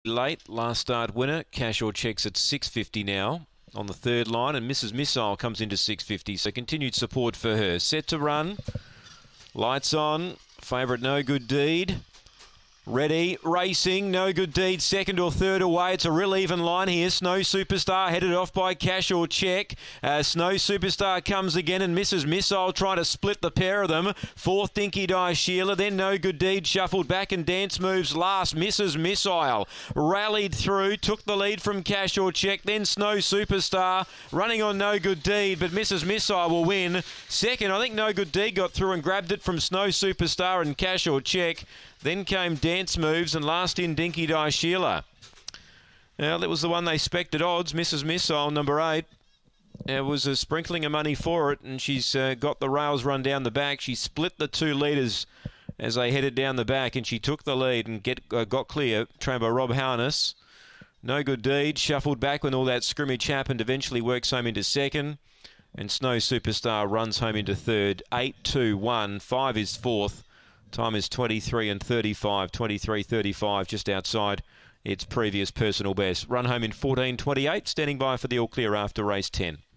Late last start winner. Cash or Checks at 6.50 now on the third line, and Mrs. Missile comes into 6.50, so continued support for her. Set to run. Lights on. Favourite No Good Deed. Ready, racing, No Good Deed, second or third away. It's a real even line here. Snow Superstar headed off by Cash or Check. Snow Superstar comes again, and Mrs. Missile trying to split the pair of them. Fourth, Dinky Die Sheila. Then No Good Deed shuffled back, and Dance Moves last. Mrs. Missile rallied through, took the lead from Cash or Check. Then Snow Superstar running on No Good Deed, but Mrs. Missile will win. Second, I think No Good Deed got through and grabbed it from Snow Superstar and Cash or Check. Then came Dance Moves, and last in Dinky Die Sheila. Now, that was the one they spec'd at odds. Mrs. Missile, number 8. There was a sprinkling of money for it, and she's got the rails run down the back. She split the 2 leaders as they headed down the back, and she took the lead and got clear. Trained by Rob Harness. No Good Deed shuffled back when all that scrimmage happened. Eventually works home into second. And Snow Superstar runs home into third. 8-2-1. 5 is fourth. Time is 23 and 35, 23.35, just outside its previous personal best. Run home in 14.28, standing by for the all clear after race 10.